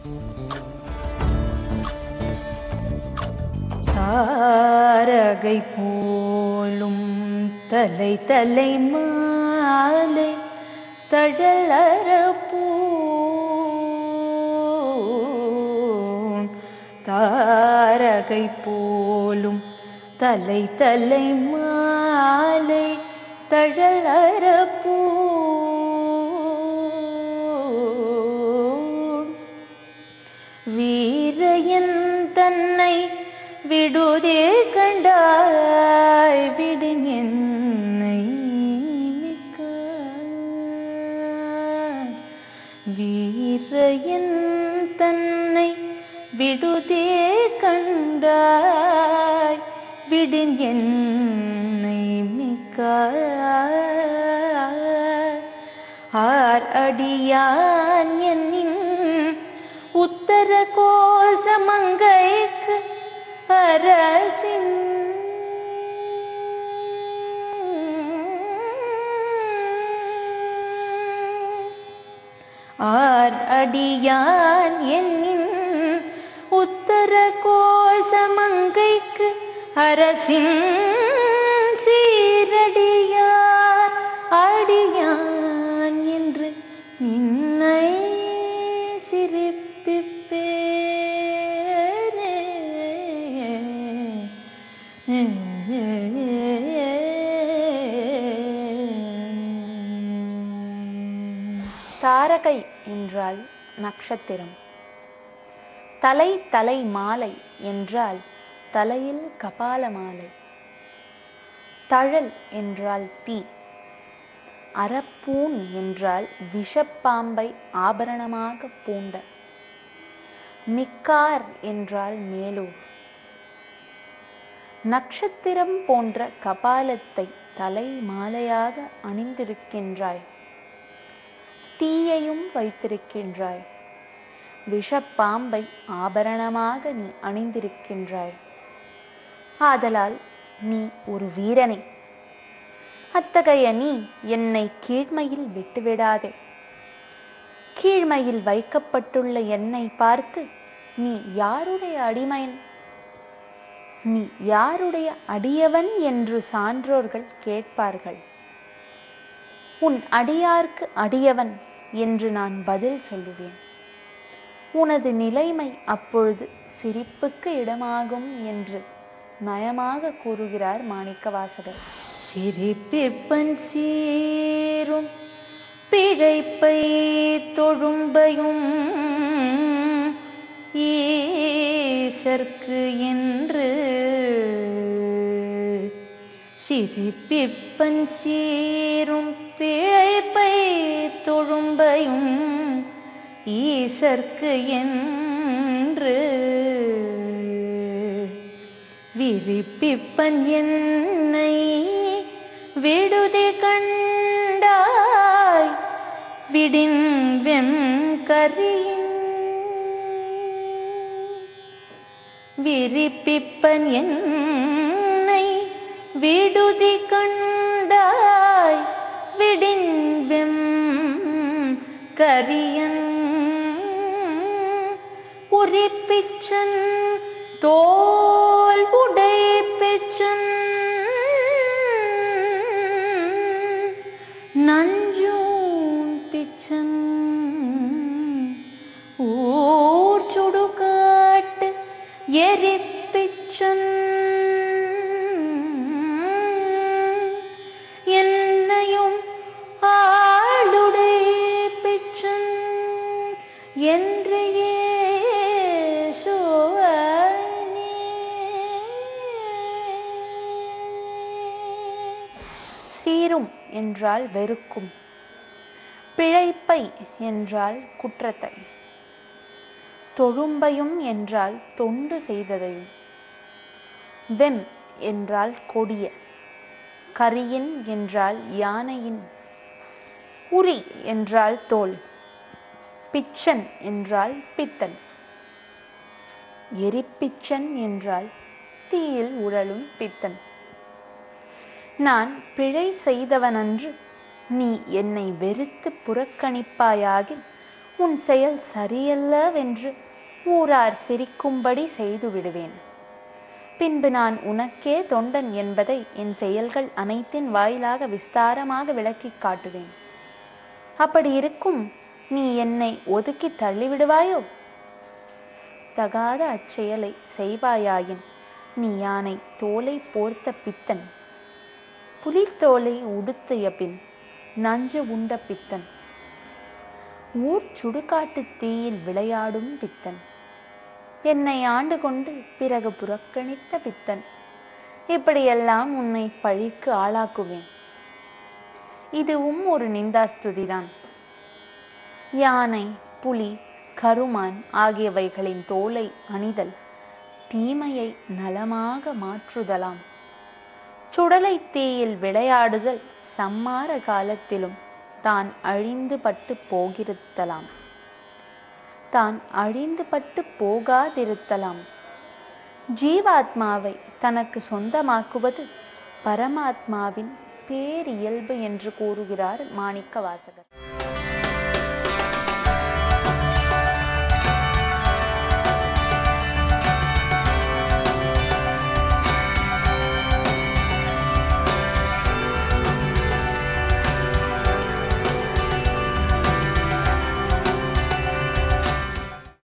தாரகை போலும் தலை தலை மாலை தழலறப்பூன் தாரகை போலும் தலை தலை மாலை தழலறப்பூன் வீரையன் தன்னை விடுதே கண்டாய் விடின் என்னை வீரையன் தன்னை விடுதே கண்டாய் விடின் என்னை ஆர் அடியான் என்னின் உத்தர கோசமங்கைக்கு அரசின் ஆர் அடியான் என்னின் உத்தர கோசமங்கைக்கு அரசின் சீரடியார் அடியான் என்று நின்னை சிரிப்பிப்பேனே. தாரகை என்றால் நட்சத்திரம். தலை தலை மாலை என்றால் தலையில் கபால மாலை. தழல் என்றால் தீ. அறப்பூன் என்றால் விஷப்பாம்பை ஆபரணமாக பூண்ட. மிக்கார் என்றால் மேலூர். நட்சத்திரம் போன்ற கபாலத்தை தலை மாலையாக அணிந்திருக்கின்றாய். தீயையும் வைத்திருக்கின்றாய். விஷப்பாம்பை ஆபரணமாக நீ அணிந்திருக்கின்றாய். ஆதலால் நீ ஒரு வீரனே. அத்தகைய நீ என்னை கீழ்மையில் விட்டுவிடாதே. கீழ்மையில் வைக்கப்பட்டுள்ள என்னை பார்த்து நீ யாருடைய அடிமையன், நீ யாருடைய அடியவன் என்று சான்றோர்கள் கேட்பார்கள். உன் அடியார்க்கு அடியவன் என்று நான் பதில் சொல்லுவேன். உனது நிலைமை அப்பொழுது சிரிப்புக்கு இடமாகும் என்று நயமாக கூறுகிறார் மாணிக்கவாசகர். சிரிப்பிப்பன் சீரும் பிழைப்பை தொழும்பையும் ஈசர்க்கு என்று சிரிப்பிப்பன் சீரும் பிழைப்பை தொழும்பையும் ஈசர்க்கு என்று விரிப்பிப்பன் என்னை விடுதி கண்டாய் விடின் வெம்கரியின் விரிப்பிப்பன் என்னை விடுதி கண்டாய் விடின் வெம்கரியன் உரிப்பிச்சன் தோல் உடை பெச்சன் நஞ்சூன் பிச்சன் ஊர் சுடுகாட்டு எரிப்பிச்சன் என்னையும் ஆளுடை பிச்சன் என்றையே சீரும் என்றால் வெறுக்கும். பிழைப்பை என்றால் குற்றத்தை. தொழும்பையும் என்றால் தொண்டு செய்ததையும். வெம் என்றால் கொடிய. கரியின் என்றால் யானையின். உரி என்றால் தோல். பிச்சன் என்றால் பித்தன். எரிப்பிச்சன் என்றால் தீயில் உழலும் பித்தன். நான் பிழை செய்தவனன்று நீ என்னை வெறுத்து புறக்கணிப்பாயாகில் உன் செயல் சரியல்லவென்று ஊரார் சிரிக்கும்படி செய்து விடுவேன். பின்பு நான் உனக்கே தொண்டன் என்பதை என் செயல்கள் அனைத்தின் வாயிலாக விஸ்தாரமாக விளக்கிக் காட்டுவேன். அப்படி இருக்கும் நீ என்னை ஒதுக்கி தள்ளிவிடுவாயோ? தகாத அச்செயலை செய்வாயாயின் நீ யானை தோலை போர்த்த பித்தன், புலித்தோலை உடுத்திய பின் நஞ்சு உண்ட பித்தன், ஊர் சுடுகாட்டு தீயில் விளையாடும் பித்தன், என்னை ஆண்டு கொண்டு பிறகு புறக்கணித்த பித்தன், இப்படியெல்லாம் உன்னை பழிக்கு ஆளாக்குவேன். இதுவும் ஒரு நிந்தாஸ்துதிதான். யானை, புலி, கருமான் ஆகியவைகளின் தோலை அணிதல் தீமையை நலமாக மாற்றுதலாம். சுடலை தீயில் விளையாடுதல் சம்மார காலத்திலும் தான் அழிந்து பட்டு போகிருத்தலாம், தான் அழிந்து பட்டு போகாதிருத்தலாம். ஜீவாத்மாவை தனக்கு சொந்தமாக்குவது பரமாத்மாவின் பேரியல்பு என்று கூறுகிறார் மாணிக்க வாசகர்.